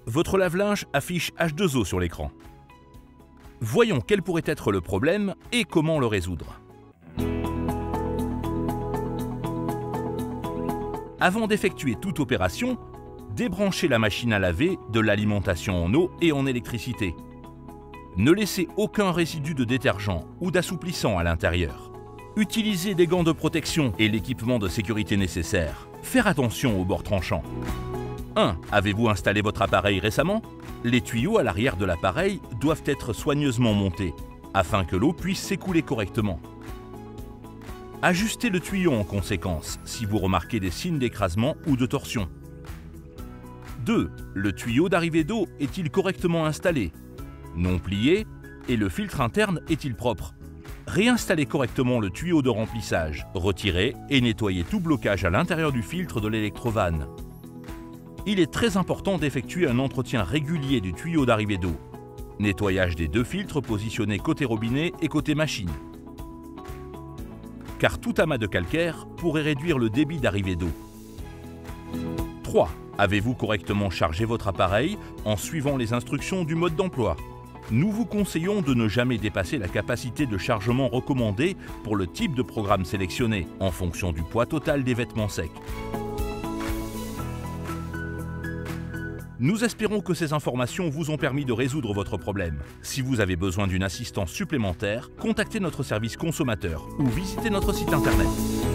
Votre lave-linge affiche H2O sur l'écran. Voyons quel pourrait être le problème et comment le résoudre. Avant d'effectuer toute opération, débranchez la machine à laver de l'alimentation en eau et en électricité. Ne laissez aucun résidu de détergent ou d'assouplissant à l'intérieur. Utilisez des gants de protection et l'équipement de sécurité nécessaire. Faire attention aux bords tranchants. 1. Avez-vous installé votre appareil récemment? Les tuyaux à l'arrière de l'appareil doivent être soigneusement montés afin que l'eau puisse s'écouler correctement. Ajustez le tuyau en conséquence si vous remarquez des signes d'écrasement ou de torsion. 2. Le tuyau d'arrivée d'eau est-il correctement installé? Non plié? Et le filtre interne est-il propre? Réinstallez correctement le tuyau de remplissage, retirez et nettoyez tout blocage à l'intérieur du filtre de l'électrovanne. Il est très important d'effectuer un entretien régulier du tuyau d'arrivée d'eau. Nettoyage des 2 filtres positionnés côté robinet et côté machine. Car tout amas de calcaire pourrait réduire le débit d'arrivée d'eau. 3. Avez-vous correctement chargé votre appareil en suivant les instructions du mode d'emploi? Nous vous conseillons de ne jamais dépasser la capacité de chargement recommandée pour le type de programme sélectionné, en fonction du poids total des vêtements secs. Nous espérons que ces informations vous ont permis de résoudre votre problème. Si vous avez besoin d'une assistance supplémentaire, contactez notre service consommateur ou visitez notre site internet.